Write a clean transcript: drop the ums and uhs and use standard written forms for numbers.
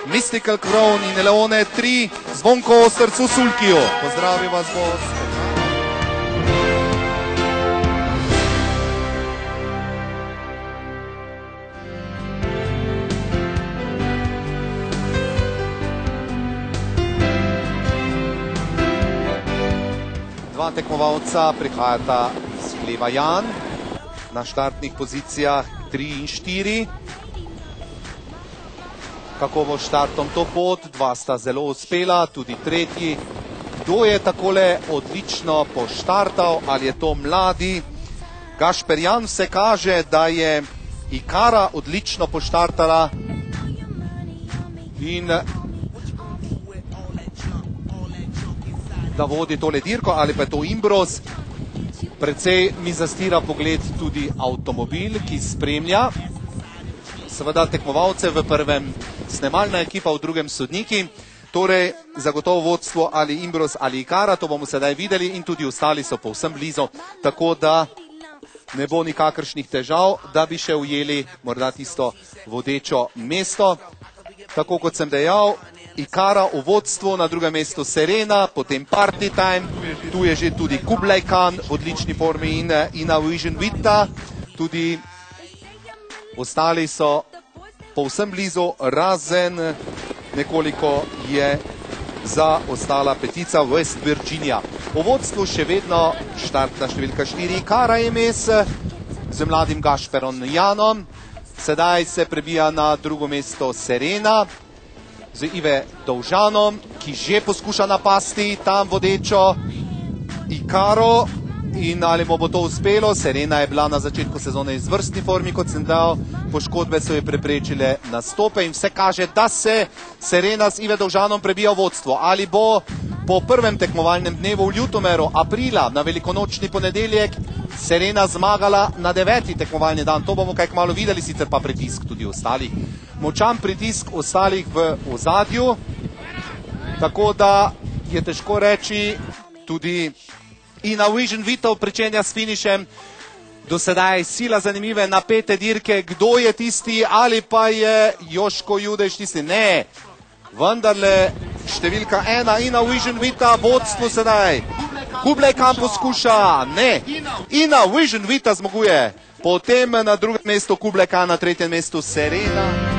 Mystical Crown in Leone 3, Zvonko Srcu Sulkiju. Pozdravim vas bo. Dva tekmovalca prihajata iz hleva Jan na štartnih pozicijah 3 in 4. Kako bo štartom to pot? Dva sta zelo uspela, tudi tretji. Kdo je takole odlično poštartal? Ali je to mladi? Gašper Jan se kaže, da je Ikara odlično poštartala in da vodi tole dirko, ali pa je to Imbros. Precej mi zastira pogled tudi avtomobil, ki spremlja. Seveda tekmovalce v prvem snemalna ekipa, v drugem sodniki. Torej, zagotovo vodstvo ali Imbros ali Ikara, to bomo sedaj videli in tudi ostali so povsem blizu, tako da ne bo nikakršnih težav, da bi še ujeli morda tisto vodečo mesto. Tako kot sem dejal, Ikara v vodstvu, na drugem mestu Serena, potem Party Time, tu je že tudi Kublai Khan v odlični formi in Ina Vision Vita, tudi ostali so povsem blizu, razen nekoliko je zaostala petica West Virginia. V vodstvu še vedno štartna številka 4 Ikara Emes z mladim Gašperom Janom, sedaj se prebija na drugo mesto Serena z Ive Dovžanom, ki že poskuša napasti tam vodečo Ikaro in ali mu bo to uspelo. Serena je bila na začetku sezone izvrstni formi, kot sem dal, poškodbe so je preprečile nastope in vse kaže, da se Serena z Ive Dovžanom prebija v vodstvo. Ali bo po prvem tekmovalnem dnevu v Ljutomeru aprila na velikonočni ponedeljek Serena zmagala na 9. tekmovalni dan. To bomo kaj kmalu videli, sicer pa pritisk tudi ostalih. Močan pritisk ostalih v ozadju, tako da je težko reči. Tudi Ina Vision Vita pričenja s finišem. Do sedaj sila zanimive napete dirke. Kdo je tisti, ali pa je Joško Judeš tisti? Ne, vendarle številka 1 Ina Vision Vita, vodstvo sedaj. Kublai Khan poskuša, ne, Ina Vision Vita zmaguje. Potem na drugem mestu Kublai Khan, na tretjem mestu Serena.